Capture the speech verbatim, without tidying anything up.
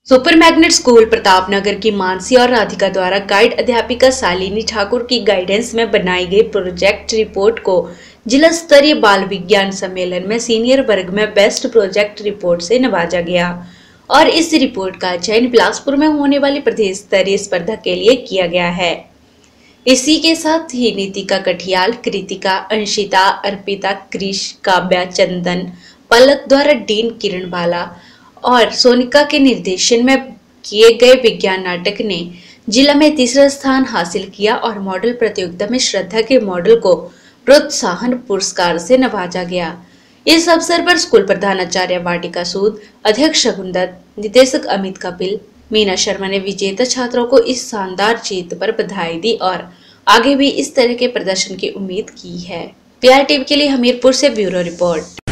Super magnet school Pratapnagar की मानसी और राधिका द्वारा गाइड अध्यापिका शालिनी ठाकुर की गाइडेंस में बनाई गई प्रोजेक्ट रिपोर्ट को जिला स्तरीय बाल विज्ञान सम्मेलन में सीनियर वर्ग में बेस्ट प्रोजेक्ट रिपोर्ट से नवाजा गया और इस रिपोर्ट का चयन बिलासपुर में होने वाली प्रदेश स्तरीय स्पर्धा के लिए किया गया है। इसी के साथ ही नीतिका कठियाल, कृतिका, अंशिता, अर्पिता, क्रिश, काव्या, चंदन, पलक द्वारा डीन किरण बाला और सोनिका के निर्देशन में किए गए विज्ञान नाटक ने जिला में तीसरा स्थान हासिल किया और मॉडल प्रतियोगिता में श्रद्धा के मॉडल को प्रोत्साहन पुरस्कार से नवाजा गया। इस अवसर पर स्कूल प्रधानाचार्य वाटिका सूद, अध्यक्ष शगुन दत्त, निदेशक अमित कपिल, मीना शर्मा ने विजेता छात्रों को इस शानदार जीत पर बधाई दी और आगे भी इस तरह के प्रदर्शन की उम्मीद की है। पीआर टीवी के लिए हमीरपुर से ब्यूरो रिपोर्ट।